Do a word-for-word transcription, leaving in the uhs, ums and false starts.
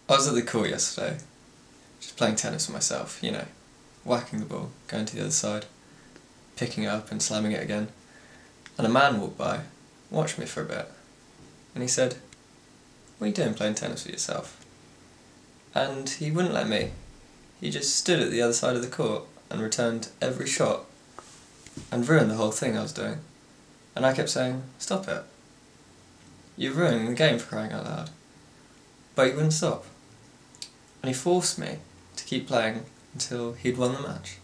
I was at the court yesterday, just playing tennis with myself, you know, whacking the ball, going to the other side, picking it up and slamming it again. And a man walked by, watched me for a bit, and he said, "What are you doing playing tennis with yourself?" And he wouldn't let me. He just stood at the other side of the court and returned every shot and ruined the whole thing I was doing. And I kept saying, "Stop it. You're ruining the game, for crying out loud." But he wouldn't stop. And he forced me to keep playing until he'd won the match.